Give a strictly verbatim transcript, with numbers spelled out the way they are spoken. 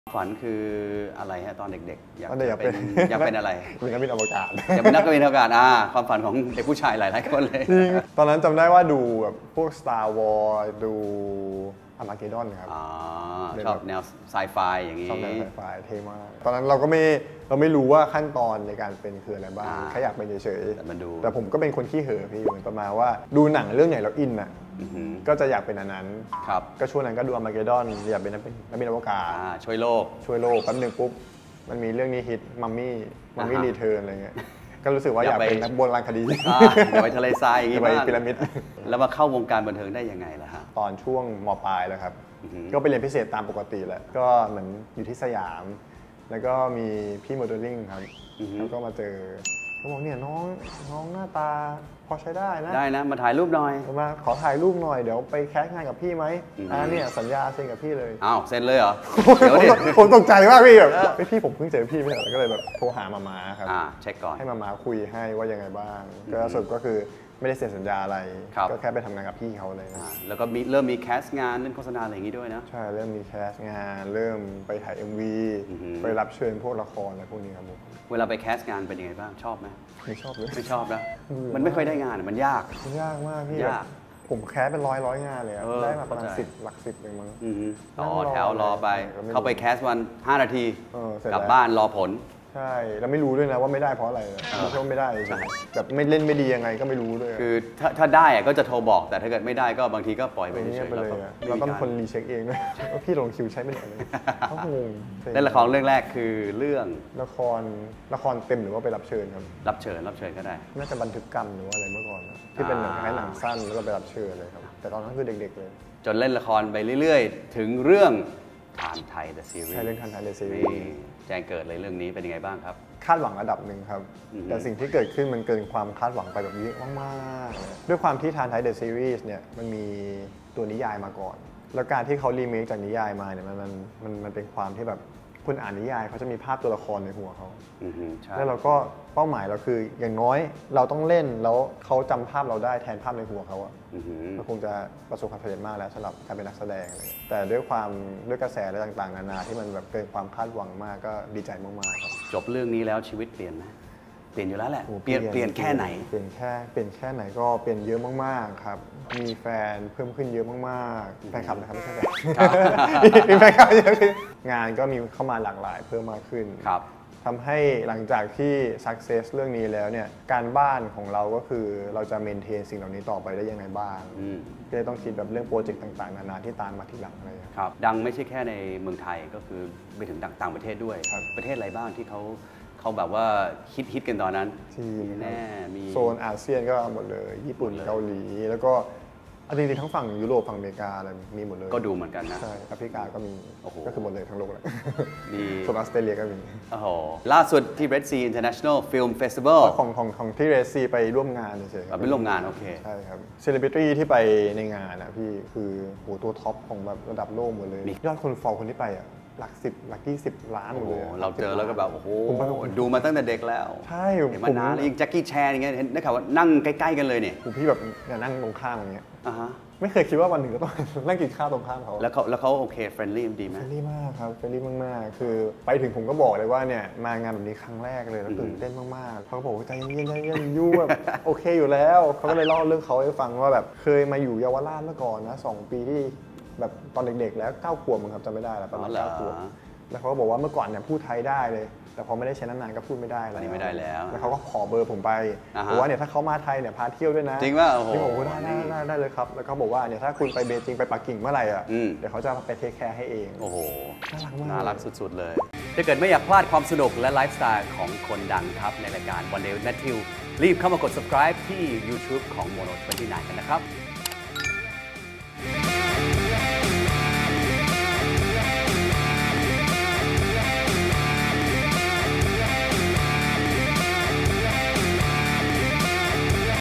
ฝันคืออะไรฮะตอนเด็กๆอยากเป็นอยากเป็นอะไรเป็นนักบินอวกาศอยากเป็นนักบินอวกาศอ่าความฝันของเด็กผู้ชายหลายๆคนเลยตอนนั้นจำได้ว่าดูแบบพวก Star Wars ดูอาร์มาเกดดอนครับชอบแนวไซไฟอย่างนี้ชอบแนวไซไฟเท่มากตอนนั้นเราก็ไม่เราไม่รู้ว่าขั้นตอนในการเป็นคืออะไรบ้างแค่อยากเป็นเฉยๆแต่ผมก็เป็นคนขี้เห่อพี่เหมือนประมาณว่าดูหนังเรื่องไหนแล้วอินอ่ะก็จะอยากเป็นอันนั้นก็ช่วงนั้นก็ดูอาร์มาเกดดอนอยากเป็นนักบินอวกาศช่วยโลกช่วยโลกแป๊บนึงปุ๊บมันมีเรื่องนี้ฮิตมัมมี่มัมมี่รีเทิร์นอะไรเงี้ยก็รู้สึกว่าอยากเป็นนักโบราณคดีไปทะเลทรายอย่างนี้ไปพีระมิดแล้วมาเข้าวงการบันเทิงได้ยังไงล่ะฮะตอนช่วงม.ปลายแล้วครับก็ไปเรียนพิเศษตามปกติแหละก็เหมือนอยู่ที่สยามแล้วก็มีพี่โมเดลลิ่งครับแล้วก็มาเจอเขาบอกเนี่ยน้องน้องหน้าตาพอใช้ได้นะได้นะมาถ่ายรูปหน่อยมาขอถ่ายรูปหน่อยเดี๋ยวไปแคสงานกับพี่ไหมอ่าเนี่ยสัญญาเซ็นกับพี่เลยอ้าวเซ็นเลยเหรอเดี๋ยวผมตกใจมากพี่แบบพี่ผมเพิ่งเจอพี่ไม่เหรอก็เลยแบบโทรหามาม่าครับอ่าเช็คก่อนให้มาม่าคุยให้ว่ายังไงบ้างก็สรุปก็คือไม่ได้เซ็นสัญญาอะไรก็แค่ไปทำงานกับพี่เขาเลยแล้วก็มีเริ่มมีแคสงานเล่นโฆษณาอะไรอย่างนี้ด้วยนะใช่เริ่มมีแคสงานเริ่มไปถ่าย เอ็ม วี ไปรับเชิญพวกละครอะไรพวกนี้ครับผมเวลาไปแคสงานเป็นยังไงบ้างชอบไหมไม่ชอบเลยไม่ชอบนะมันไม่ค่อยได้งานมันยากมันยากมากพี่ยากผมแคสเป็นร้อยร้อยงานเลยได้มาประมาณสิบหลักสิบเองมั้งต่อแถวรอไปเข้าไปแคสวันห้านาทีกลับบ้านรอผลใช่แล้วไม่รู้ด้วยนะว่าไม่ได้เพราะอะไรไม่ใช่ไม่ได้แบบไม่เล่นไม่ดียังไงก็ไม่รู้ด้วยคือถ้าถ้าได้ก็จะโทรบอกแต่ถ้าเกิดไม่ได้ก็บางทีก็ปล่อยไปเฉยๆเราต้องคนรีเช็คเองด้วยว่าพี่ลงคิวใช้ไม่ได้เลยเขางงเล่นละครเรื่องแรกคือเรื่องละครละครเต็มหรือว่าไปรับเชิญครับรับเชิญรับเชิญก็ได้น่าจะบันทึกกรรมหรือว่าอะไรเมื่อก่อนที่เป็นหนังคล้ายหนังสั้นแล้วก็ไปรับเชิญเลยครับแต่ตอนนั้นคือเด็กๆเลยจนเล่นละครไปเรื่อยๆถึงเรื่องทานไทยเดอะซีรีส์ใช่เรื่องทานไทยเดอะซีรีส์แจ้งเกิดเลยเรื่องนี้เป็นยังไงบ้างครับคาดหวังระดับหนึ่งครับแต่สิ่งที่เกิดขึ้นมันเกินความคาดหวังไปแบบเยอะมากๆด้วยความที่ทานไทยเดอะซีรีส์เนี่ยมันมีตัวนิยายมาก่อนแล้วการที่เขารีเมคจากนิยายมาเนี่ยมันมันมันมันเป็นความที่แบบคุณอ่านนิยายเขาจะมีภาพตัวละครในหัวเขาแล้วเราก็เป้าหมายเราคืออย่างน้อยเราต้องเล่นแล้วเขาจำภาพเราได้แทนภาพในหัวเขาอะก็คงจะประสบความสำเร็จมากแล้วสำหรับการเป็นนักแสดงเลยแต่ด้วยความด้วยกระแสอะไรต่างๆนานาที่มันแบบเกินความคาดหวังมากก็ดีใจมากๆครับจบเรื่องนี้แล้วชีวิตเปลี่ยนไหมเปลี่ยนอยู่แล้วแหละเปลี่ยนเปลี่ยนแค่ไหนเปลี่ยนแค่เปลี่ยนแค่ไหนก็เปลี่ยนเยอะมากๆครับมีแฟนเพิ่มขึ้นเยอะมากๆแฟนคลับนะครับไม่ใช่แฟนมีแฟนคลับเยอะขึ้นงานก็มีเข้ามาหลากหลายเพิ่มมากขึ้นครับทำให้หลังจากที่ success เรื่องนี้แล้วเนี่ยการบ้านของเราก็คือเราจะ maintain สิ่งเหล่านี้ต่อไปได้ยังไงบ้างก็เลยต้องคิดแบบเรื่องโปรเจกต์ต่างๆนานาที่ตามมาทีหลังอะไรครับดังไม่ใช่แค่ในเมืองไทยก็คือไปถึงต่างประเทศด้วยประเทศอะไรบ้างที่เขาเขาแบบว่าฮิตฮิตกันตอนนั้นจีนแน่มีโซนอาเซียนก็หมดเลยญี่ปุ่นเกาหลีแล้วก็จริงๆทั้งฝั่งยุโรปฝั่งอเมริกาอะไรมีหมดเลยก็ดูเหมือนกันนะใช่แอฟริกาก็มีก็คือหมดเลยทั้งโลกเลยมีส่วนออสเตรเลียก็มีโอ้โหล่าสุดที่ Red Sea International Film Festival ของของของที่ Red Sea ไปร่วมงานเฉยๆไปร่วมงานโอเคใช่ครับเซเลบริตี้ที่ไปในงานนะพี่คือโหตัวท็อปของแบบระดับโลกหมดเลยยอดคนฟอลคนที่ไปอ่ะหลักสิบหลักยี่สิบล้านหมดเลยเราเจอแล้วก็แบบโอ้โหดูมาตั้งแต่เด็กแล้วใช่เห็นมานานแล้วยิ่งแจ็คกี้แชนอย่างเงี้ยเห็นได้ข่าวว่านั่งใกล้ๆกันเลยเนี่ยพี่แบบนั่งตรงข้ามอย่างเงี้ยอ่าฮะไม่เคยคิดว่าวันหนึ่งก็ต้องนั่งกินข้าวตรงข้ามเขาแล้วเขาแล้วเขาโอเคเฟรนลี่ดีไหมเฟรนลี่มากครับเฟรนลี่มากๆคือไปถึงผมก็บอกเลยว่าเนี่ยมางานแบบนี้ครั้งแรกเลยแล้วตื่นเต้นมากๆเขาก็บอกว่าใจเย็นใจเย็นยูแบบโอเคอยู่แล้วเขาก็เลยเล่าเรื่องเขาให้ฟังว่าแบบเคยมาอยู่เยาวราชเมื่อก่อนนะสองปีที่แบบตอนเด็กๆแล้วเก้าขวบมั้งครับจำไม่ได้แล้วประมาณเก้าขวบแล้วเขาก็บอกว่าเมื่อก่อนเนี่ยพูดไทยได้เลยแต่พอไม่ได้ใช้นานๆก็พูดไม่ได้แล้วไม่ได้แล้วแล้วเขาก็ขอเบอร์ผมไปบอกว่าเนี่ยถ้าเขามาไทยเนี่ยพาเที่ยวด้วยนะจริงว่าโอ้โหผมก็ได้ได้ได้เลยครับแล้วเขาบอกว่าเนี่ยถ้าคุณไปเบจิงไปปักกิ่งเมื่อไหร่อ่ะเดี๋ยวเขาจะไปเทคแคร์ให้เองโอ้โหน่ารักมากน่ารักสุดๆเลยถ้าเกิดไม่อยากพลาดความสนุกและไลฟ์สไตล์ของคนดังครับในรายการ One Day with Matthew รีบเข้ามากด subscribe ที่ YouTube ของ โมโน ยี่สิบเก้า กันนะครับ